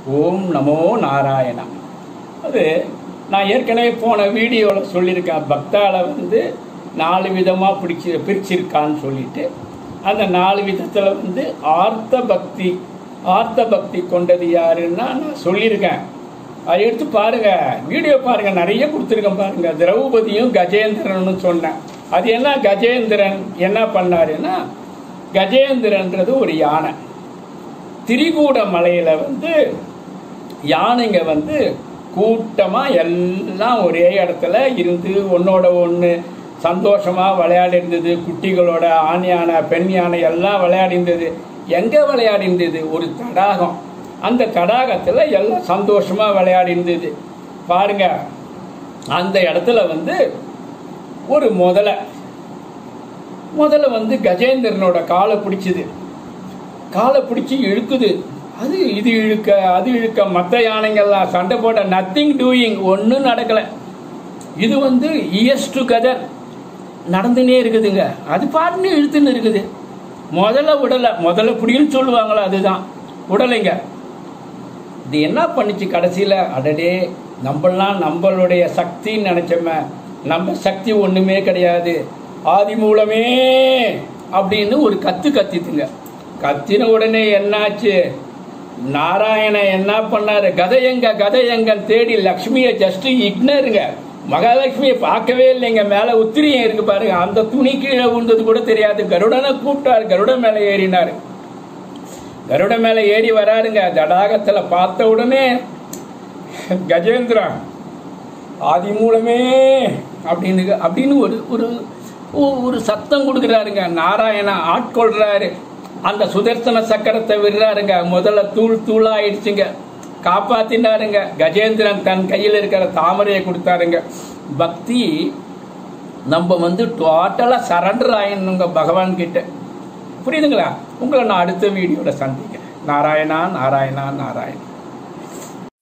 ஓம் நமோ நாராயணா. அது நான் ஏற்கனவே போன வீடியோவில் சொல்லியிருக்கேன். பக்தால 4 விதமாக பிரிச்சிருக்கான்னு சொல்லிட்டு, அந்த 4 விதத்தில் ஆர்த்த பக்தி கொண்டது யாருன்னா நான் சொல்லியிருக்கேன். அதை எடுத்து பாருங்க, வீடியோ பாருங்க, நிறைய கொடுத்துருக்கேன் பாருங்க. திரௌபதியும் கஜேந்திரன்னு சொன்னேன். அது என்ன, கஜேந்திரன் என்ன பண்ணாருன்னா, கஜேந்திரன்றது ஒரு யானை. திரிகூட மலையில யானைங்க கூட்டமா எல்லாம் ஒரே இடத்துல இருந்து ஒன்னோட ஒன்று சந்தோஷமா விளையாடி இருந்தது. குட்டிகளோட ஆண் யானை பெண் யானை எல்லாம் விளையாடி இருந்தது. எங்க விளையாடி இருந்தது? ஒரு தடாகம். அந்த தடாகத்துல எல்லாம் சந்தோஷமா விளையாடி இருந்தது. பாருங்க, அந்த இடத்துல ஒரு முதலை கஜேந்திரனோட காலை பிடிச்சது. காலை பிடிச்சி இழுக்குது. இது இழுக்க அது இழுக்க, மற்ற யானைங்கள்லாம் சண்டை போட்ட, நத்திங் டூயிங், ஒன்றும் நடக்கலை. இது இயர்ஸ் டுகெதர் நடந்துனே இருக்குதுங்க. அது பாட்டுன்னு இழுத்துன்னு இருக்குது. முதல்ல புடின்னு சொல்லுவாங்களா, அதுதான் உடலைங்க. இது என்ன பண்ணிச்சு கடைசியில்? அடடே, நம்மளுடைய சக்தின்னு நினைச்சோமே, நம்ம சக்தி ஒன்றுமே கிடையாது, ஆதி மூலமே அப்படின்னு ஒரு கத்தித்துங்க. கத்தின உடனே என்னாச்சு? நாராயணன் என்ன பண்ணாரு? கதையங்க தேடி லக்ஷ்மியை ஜஸ்ட் இக்னருங்க. மகாலட்சுமியை பார்க்கவே இல்லைங்க. மேல உத்திரியம் இருக்கு பாருங்க, அந்த துணி கீழே விழுந்தது கூட தெரியாது. கருடனை கூப்பிட்டாரு, கருடன் மேல ஏறினாரு. கருட மேல ஏறி வராருங்க. தடாகத்துல பார்த்த உடனே கஜேந்திரன் ஆதி மூலமே அப்படின்னு ஒரு சத்தம் கொடுக்குறாருங்க. நாராயணா ஆட்கொள்றாரு. அந்த சுதர்சன சக்கரத்தை விடுறாருங்க. முதல்ல தூளாயிடுச்சுங்க. காப்பாத்தினாருங்க. கஜேந்திரன் தன் கையில் இருக்கிற தாமரையை கொடுத்தாருங்க. பக்தி நம்ம டோட்டலா சரண்டர் ஆயிடணுங்க பகவான் கிட்ட. புரியுதுங்களா? உங்களை நான் அடுத்த வீடியோல சந்திக்கிறேன். நாராயணா நாராயணா நாராயணா.